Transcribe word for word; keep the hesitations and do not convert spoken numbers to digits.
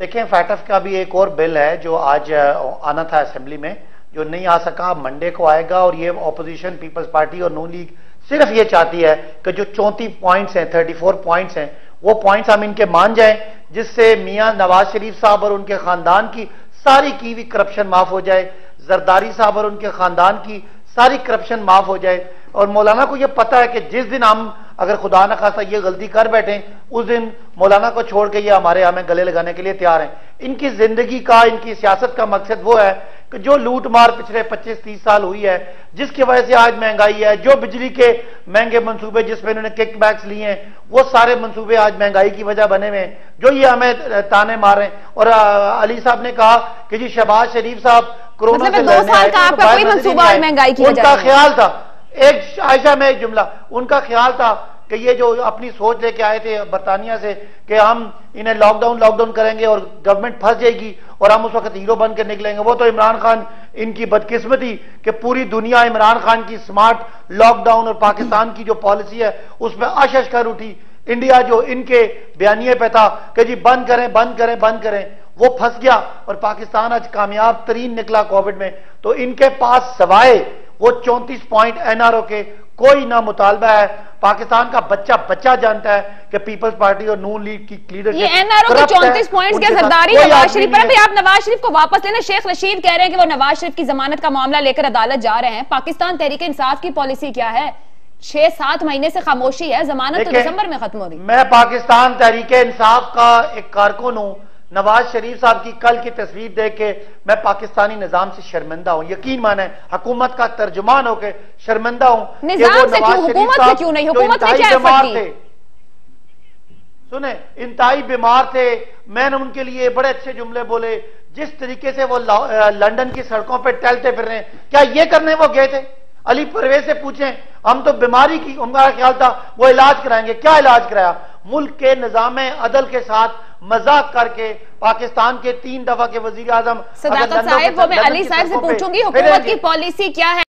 देखें, फैटफ का भी एक और बिल है जो आज आना था असेंबली में, जो नहीं आ सका, मंडे को आएगा। और ये ऑपोजिशन पीपल्स पार्टी और नून लीग सिर्फ ये चाहती है कि जो चौंतीस पॉइंट्स हैं, चौंतीस पॉइंट्स हैं, वो पॉइंट्स हम इनके मान जाएं, जिससे मियां नवाज शरीफ साहब और उनके खानदान की सारी की हुई करप्शन माफ हो जाए, जरदारी साहब और उनके खानदान की सारी करप्शन माफ हो जाए। और मौलाना को यह पता है कि जिस दिन हम अगर खुदा न खासा ये गलती कर बैठे, उस दिन मौलाना को छोड़ के ये हमारे हमें गले लगाने के लिए तैयार हैं। इनकी जिंदगी का, इनकी सियासत का मकसद वो है कि जो लूट मार पिछले पच्चीस तीस साल हुई है, जिसकी वजह से आज महंगाई है, जो बिजली के महंगे मंसूबे जिसमें इन्होंने किक बैक्स लिए हैं, वो सारे मंसूबे आज महंगाई की वजह बने हुए हैं, जो ये हमें ताने मार रहे हैं। और अली साहब ने कहा कि जी शहबाज शरीफ साहब कोरोना मतलब से दो साल का आपका कोई मंसूबा महंगाई की वजह, उनका ख्याल था, एक आयशा में एक जुमला, उनका ख्याल था कि ये जो अपनी सोच लेके आए थे बरतानिया से कि हम इन्हें लॉकडाउन लॉकडाउन करेंगे और गवर्नमेंट फंस जाएगी और हम उस वक्त हीरो बन के निकलेंगे। वो तो इमरान खान, इनकी बदकिस्मती कि पूरी दुनिया इमरान खान की स्मार्ट लॉकडाउन और पाकिस्तान की जो पॉलिसी है उसमें आशश कर उठी। इंडिया जो इनके बयानिए पे था कि जी बंद करें बंद करें बंद करें, वो फंस गया और पाकिस्तान आज कामयाब तरीन निकला कोविड में। तो इनके पास सवाए वो चौंतीस पॉइंट एनआरओ के कोई ना मुतालबा है। पाकिस्तान का बच्चा बच्चा जानता है कि पीपल्स पार्टी और नून लीग की लीडरशिप, ये एनआरओ के चौंतीस पॉइंट्स के जरदारी नवाज शरीफ पर भी, आप नवाज शरीफ को वापस लेना। शेख रशीद कह रहे हैं कि वो नवाज शरीफ की जमानत का मामला लेकर अदालत जा रहे हैं। पाकिस्तान तहरीक इंसाफ की पॉलिसी क्या है? छह सात महीने से खामोशी है, जमानत तो दिसंबर में खत्म हो रही। मैं पाकिस्तान तहरीक इंसाफ का एक कारकुन हूं। नवाज शरीफ साहब की कल की तस्वीर देख के मैं पाकिस्तानी निजाम से शर्मिंदा हूं। यकीन माने हुकूमत का तर्जुमान होकर शर्मिंदा हूं। निजाम से क्यों, हुकूमत से क्यों नहीं? हुकूमत ने क्या बीमार थे, सुने, इंतहाई बीमार थे। मैंने उनके लिए बड़े अच्छे जुमले बोले। जिस तरीके से वो लंदन की सड़कों पर टहलते फिर रहे हैं, क्या ये करने वो गए थे? अली परवेज से पूछें, हम तो बीमारी की, उनका ख्याल था वो इलाज कराएंगे। क्या इलाज कराया? मुल्क के निजाम अदल के साथ मजाक करके पाकिस्तान के तीन दफा के वजीर आजम सदाकत साहब, वो मैं अली साहब से पूछूंगी हुकूमत की पॉलिसी क्या है।